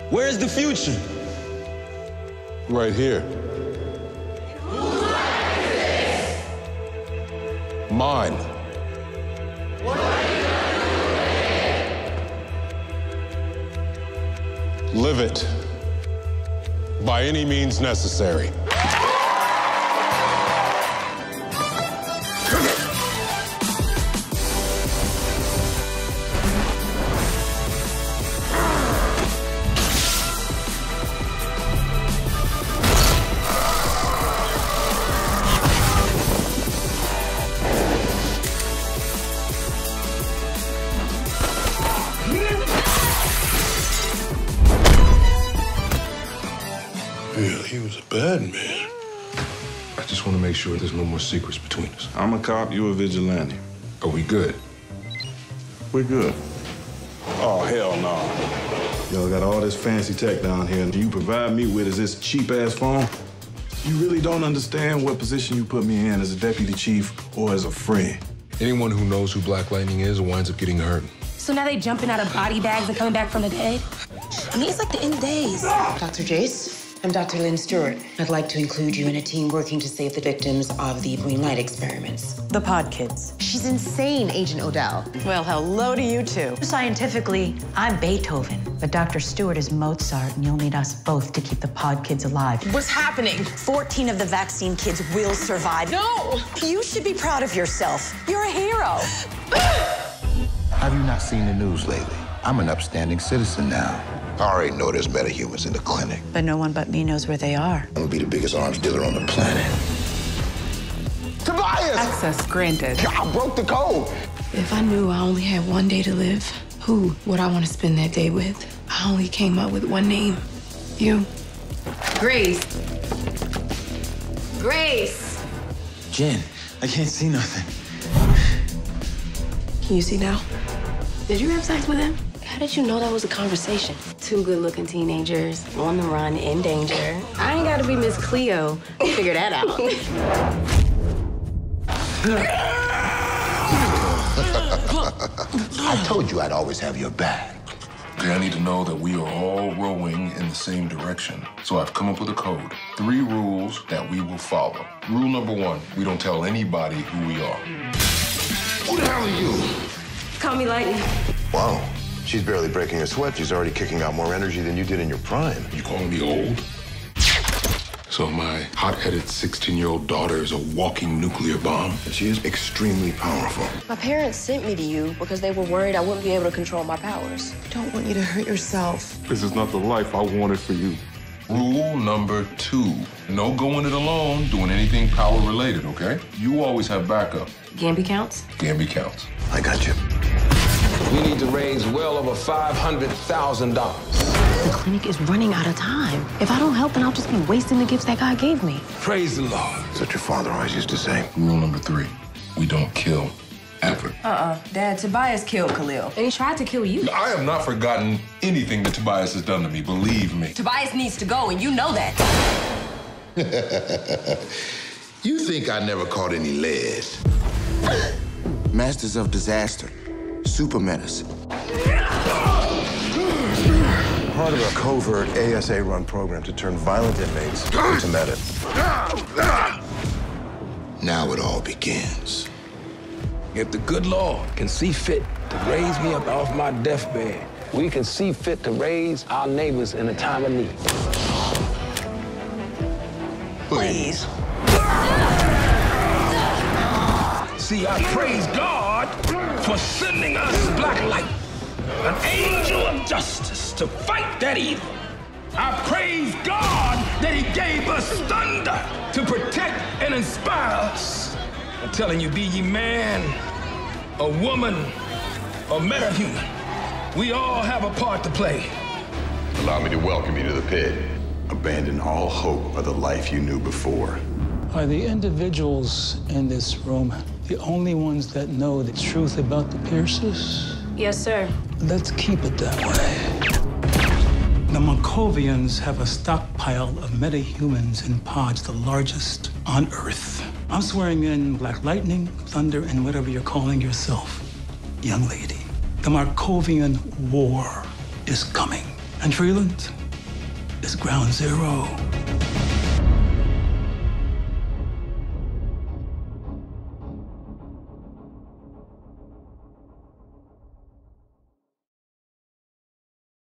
Where's the future? Right here. Whose life is this? Mine. What are you gonna do with it? Live it. By any means necessary. Yeah, he was a bad man. I just want to make sure there's no more secrets between us. I'm a cop, you a vigilante. Are we good? We're good. Oh, hell no. Y'all got all this fancy tech down here, and you provide me with is this cheap-ass phone? You really don't understand what position you put me in as a deputy chief or as a friend. Anyone who knows who Black Lightning is winds up getting hurt. So now they jumping out of body bags and coming back from the dead? I mean, it's like the end of days. Dr. Jace, I'm Dr. Lynn Stewart. I'd like to include you in a team working to save the victims of the green light experiments. The pod kids. She's insane, Agent Odell. Well, hello to you too. Scientifically, I'm Beethoven, but Dr. Stewart is Mozart, and you'll need us both to keep the pod kids alive. What's happening? 14 of the vaccine kids will survive. No! You should be proud of yourself. You're a hero. Have you not seen the news lately? I'm an upstanding citizen now. I already know there's metahumans in the clinic. But no one but me knows where they are. I'm gonna be the biggest arms dealer on the planet. Tobias! Access granted. I broke the code. If I knew I only had one day to live, who would I want to spend that day with? I only came up with one name. You. Grace. Grace! Jen, I can't see nothing. Can you see now? Did you have sex with him? How did you know that was a conversation? Two good-looking teenagers on the run, in danger. I ain't gotta be Miss Cleo to figure that out. I told you I'd always have your back. Okay, I need to know that we are all rowing in the same direction. So I've come up with a code. 3 rules that we will follow. Rule number 1, we don't tell anybody who we are. Who the hell are you? Call me Lightning. Wow. She's barely breaking a sweat. She's already kicking out more energy than you did in your prime. You calling me old? So my hot-headed 16-year-old daughter is a walking nuclear bomb? And she is extremely powerful. My parents sent me to you because they were worried I wouldn't be able to control my powers. I don't want you to hurt yourself. This is not the life I wanted for you. Rule number 2, no going it alone, doing anything power-related, okay? You always have backup. Gamby counts? Gamby counts. I got you. We need to raise well over $500,000. The clinic is running out of time. If I don't help, then I'll just be wasting the gifts that God gave me. Praise the Lord. That's what your father always used to say. Rule number 3, we don't kill ever. Dad, Tobias killed Khalil. And he tried to kill you. I have not forgotten anything that Tobias has done to me, believe me. Tobias needs to go, and you know that. You think I never caught any lead? Masters of Disaster. Super Menace. Part of a covert ASA-run program to turn violent inmates into meta. Now it all begins. If the good Lord can see fit to raise me up off my deathbed, we can see fit to raise our neighbors in a time of need. Please. See, I praise God for sending us Black Light, an angel of justice to fight that evil. I praise God that he gave us thunder to protect and inspire us. I'm telling you, be ye man, a woman, or metahuman, we all have a part to play. Allow me to welcome you to the pit. Abandon all hope of the life you knew before. Are the individuals in this room the only ones that know the truth about the Pierces? Yes, sir. Let's keep it that way. The Markovians have a stockpile of metahumans in pods, the largest on Earth. I'm swearing in Black Lightning, Thunder, and whatever you're calling yourself, young lady. The Markovian War is coming. And Freeland, is ground zero.